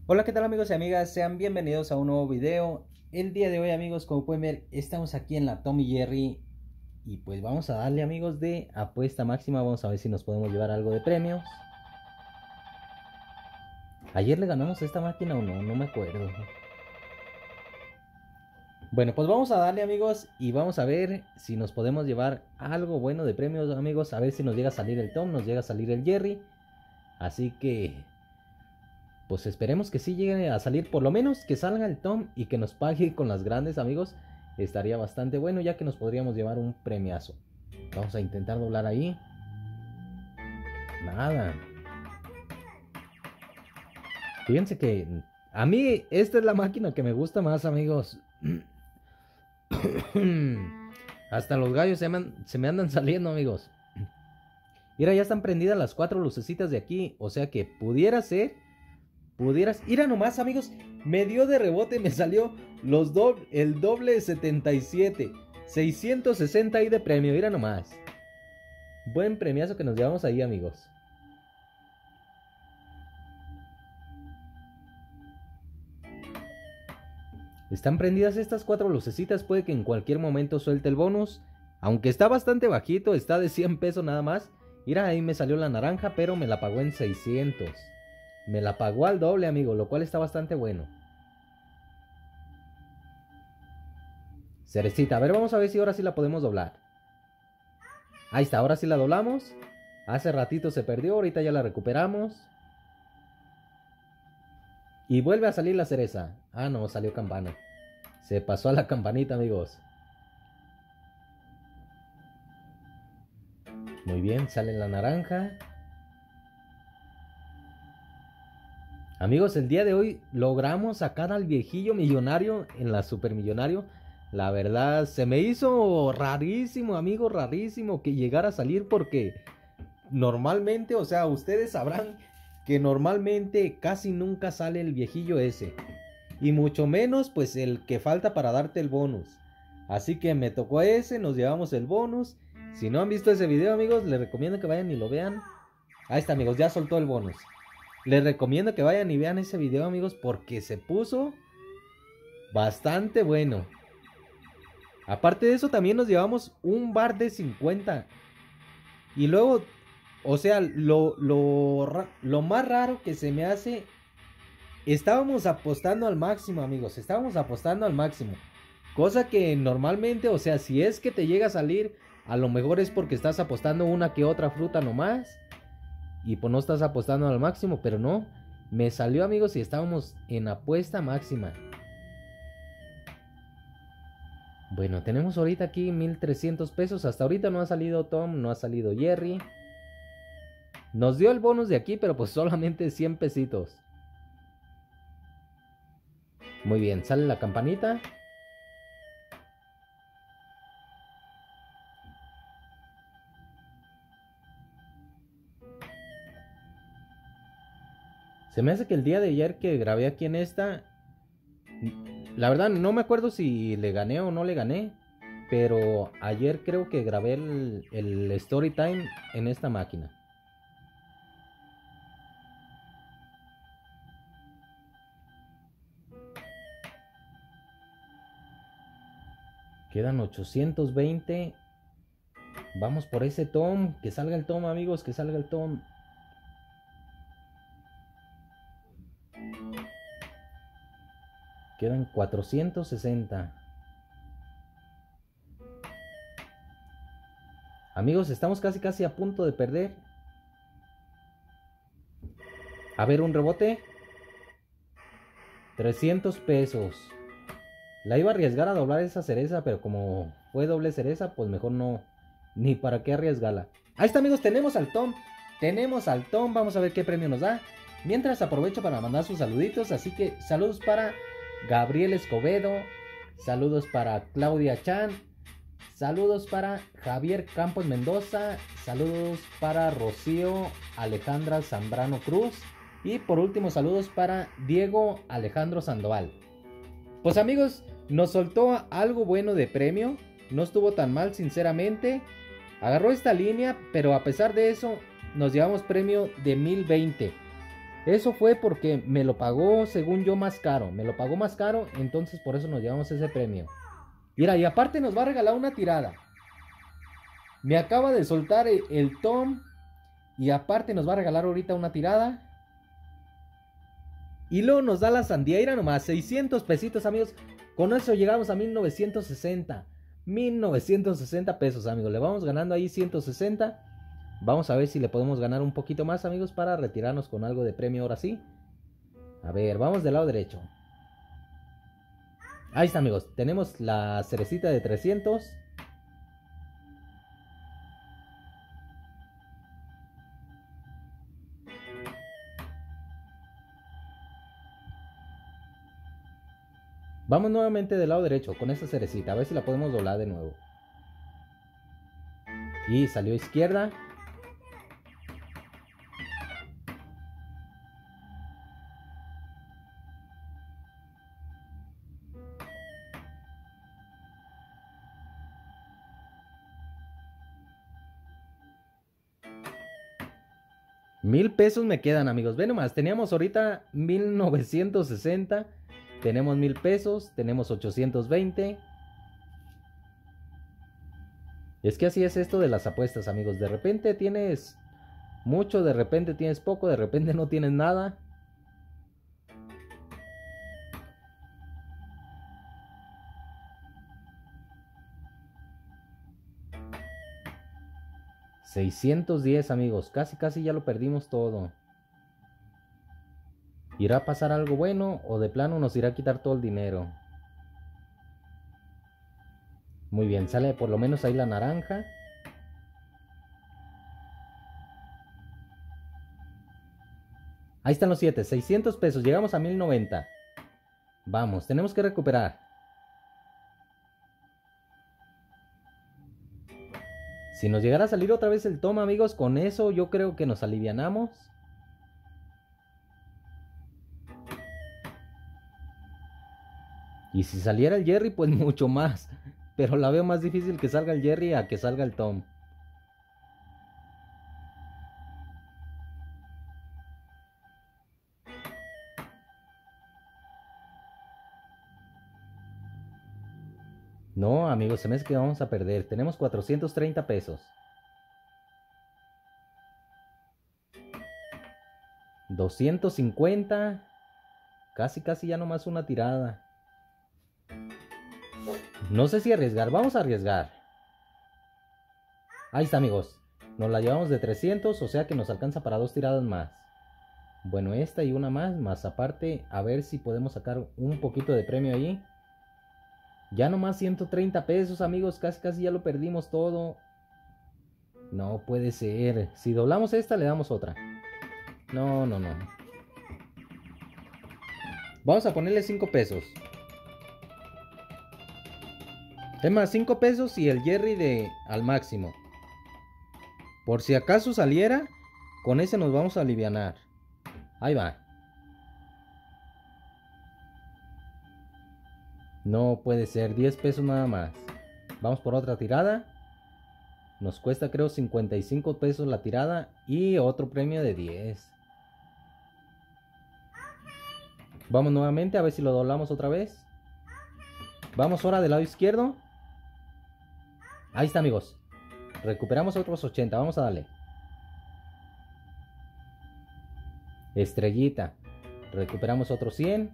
Hola, ¿qué tal amigos y amigas? Sean bienvenidos a un nuevo video. El día de hoy, amigos, como pueden ver, estamos aquí en la Tom y Jerry. Y pues vamos a darle, amigos, de apuesta máxima. Vamos a ver si nos podemos llevar algo de premios. ¿Ayer le ganamos a esta máquina o no? No me acuerdo. Bueno, pues vamos a darle, amigos, y vamos a ver si nos podemos llevar algo bueno de premios, amigos. A ver si nos llega a salir el Tom, nos llega a salir el Jerry. Así que pues esperemos que sí llegue a salir, por lo menos que salga el Tom y que nos pague con las grandes, amigos. Estaría bastante bueno, ya que nos podríamos llevar un premiazo. Vamos a intentar doblar ahí. Nada. Fíjense que a mí esta es la máquina que me gusta más, amigos. Hasta los gallos se me andan saliendo, amigos. Mira, ya están prendidas las 4 lucecitas de aquí. O sea que pudiera ser. Pudieras. Mira nomás, amigos. Me dio de rebote. Me salió el doble 77. 660 ahí de premio. Mira nomás. Buen premiazo que nos llevamos ahí, amigos. Están prendidas estas 4 lucecitas. Puede que en cualquier momento suelte el bonus. Aunque está bastante bajito. Está de 100 pesos nada más. Mira, ahí me salió la naranja. Pero me la pagó en 600. Me la pagó al doble, amigo, lo cual está bastante bueno. Cerecita, a ver, vamos a ver si ahora sí la podemos doblar. Ahí está, ahora sí la doblamos. Hace ratito se perdió, ahorita ya la recuperamos. Y vuelve a salir la cereza. Ah, no, salió campana. Se pasó a la campanita, amigos. Muy bien, sale la naranja. Amigos, el día de hoy logramos sacar al viejillo millonario en la supermillonario. La verdad, se me hizo rarísimo, amigo, rarísimo que llegara a salir porque normalmente, o sea, ustedes sabrán que normalmente casi nunca sale el viejillo ese. Y mucho menos, pues, el que falta para darte el bonus. Así que me tocó ese, nos llevamos el bonus. Si no han visto ese video, amigos, les recomiendo que vayan y lo vean. Ahí está, amigos, ya soltó el bonus. Les recomiendo que vayan y vean ese video, amigos, porque se puso bastante bueno. Aparte de eso, también nos llevamos un bar de 50. Y luego, o sea, lo más raro que se me hace, estábamos apostando al máximo, amigos. Estábamos apostando al máximo. Cosa que normalmente, o sea, si es que te llega a salir, a lo mejor es porque estás apostando una que otra fruta nomás. Y pues no estás apostando al máximo, pero no. Me salió, amigos, y estábamos en apuesta máxima. Bueno, tenemos ahorita aquí 1300 pesos. Hasta ahorita no ha salido Tom, no ha salido Jerry. Nos dio el bonus de aquí, pero pues solamente 100 pesitos. Muy bien, sale la campanita. Se me hace que el día de ayer que grabé aquí en esta, la verdad no me acuerdo si le gané o no le gané, pero ayer creo que grabé el story time en esta máquina. Quedan 820. Vamos por ese Tom. Que salga el Tom, amigos, que salga el Tom. Quedan 460. Amigos, estamos casi a punto de perder. A ver, un rebote. 300 pesos. La iba a arriesgar a doblar esa cereza, pero como fue doble cereza, pues mejor no. Ni para qué arriesgarla. Ahí está, amigos, tenemos al Tom. Tenemos al Tom, vamos a ver qué premio nos da. Mientras aprovecho para mandar sus saluditos. Así que saludos para Gabriel Escobedo. Saludos para Claudia Chan. Saludos para Javier Campos Mendoza. Saludos para Rocío Alejandra Zambrano Cruz. Y por último, saludos para Diego Alejandro Sandoval. Pues amigos, nos soltó algo bueno de premio. No estuvo tan mal, sinceramente. Agarró esta línea, pero a pesar de eso, nos llevamos premio de 1020. Eso fue porque me lo pagó, según yo, más caro. Me lo pagó más caro, entonces por eso nos llevamos ese premio. Mira, y aparte nos va a regalar una tirada. Me acaba de soltar el Tom. Y aparte nos va a regalar ahorita una tirada. Y luego nos da la sandía nomás. 600 pesitos, amigos. Con eso llegamos a 1960. 1960 pesos, amigos. Le vamos ganando ahí 160. Vamos a ver si le podemos ganar un poquito más, amigos, para retirarnos con algo de premio ahora sí. A ver, vamos del lado derecho. Ahí está, amigos. Tenemos la cerecita de 300. Vamos nuevamente del lado derecho con esta cerecita. A ver si la podemos doblar de nuevo. Y salió izquierda. $1000 me quedan, amigos. Ve nomás, teníamos ahorita 1960. Tenemos $1000, tenemos 820. Es que así es esto de las apuestas, amigos. De repente tienes mucho, de repente tienes poco, de repente no tienes nada. $610, amigos. Casi ya lo perdimos todo. ¿Irá a pasar algo bueno o de plano nos irá a quitar todo el dinero? Muy bien, sale por lo menos ahí la naranja. Ahí están los 7, 600 pesos, llegamos a 1090. Vamos, tenemos que recuperar. Si nos llegara a salir otra vez el toma, amigos, con eso yo creo que nos alivianamos. Y si saliera el Jerry, pues mucho más. Pero la veo más difícil que salga el Jerry a que salga el Tom. No, amigos, se me hace que vamos a perder. Tenemos 430 pesos. 250. Casi ya nomás una tirada. No sé si arriesgar. Vamos a arriesgar. Ahí está, amigos. Nos la llevamos de 300, o sea que nos alcanza para 2 tiradas más. Bueno, esta y una más aparte, a ver si podemos sacar un poquito de premio ahí. Ya nomás 130 pesos, amigos. Casi ya lo perdimos todo. No puede ser. Si doblamos esta, le damos otra. No. Vamos a ponerle 5 pesos. Es más, 5 pesos y el Jerry al máximo. Por si acaso saliera, con ese nos vamos a alivianar. Ahí va. No puede ser, 10 pesos nada más. Vamos por otra tirada. Nos cuesta creo 55 pesos la tirada y otro premio de 10. Vamos nuevamente a ver si lo doblamos otra vez. Vamos ahora del lado izquierdo. Ahí está, amigos. Recuperamos otros 80, vamos a darle. Estrellita. Recuperamos otros 100.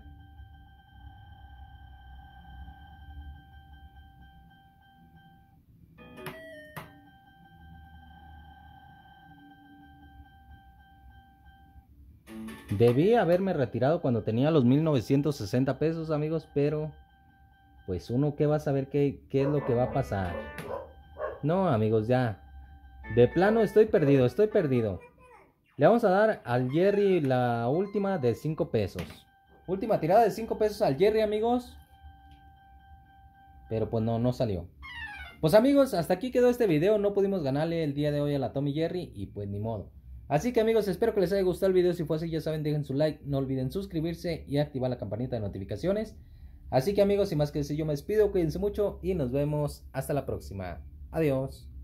Debí haberme retirado cuando tenía los 1960 pesos, amigos, pero pues uno que va a saber qué es lo que va a pasar. No, amigos, ya. De plano estoy perdido. Le vamos a dar al Jerry la última de 5 pesos. Última tirada de 5 pesos al Jerry, amigos. Pero pues no salió. Pues amigos, hasta aquí quedó este video. No pudimos ganarle el día de hoy a la Tom y Jerry y pues ni modo. Así que amigos, espero que les haya gustado el video. Si fue así, ya saben, dejen su like. No olviden suscribirse y activar la campanita de notificaciones. Así que amigos, sin más que decir, yo me despido. Cuídense mucho y nos vemos hasta la próxima. Adiós.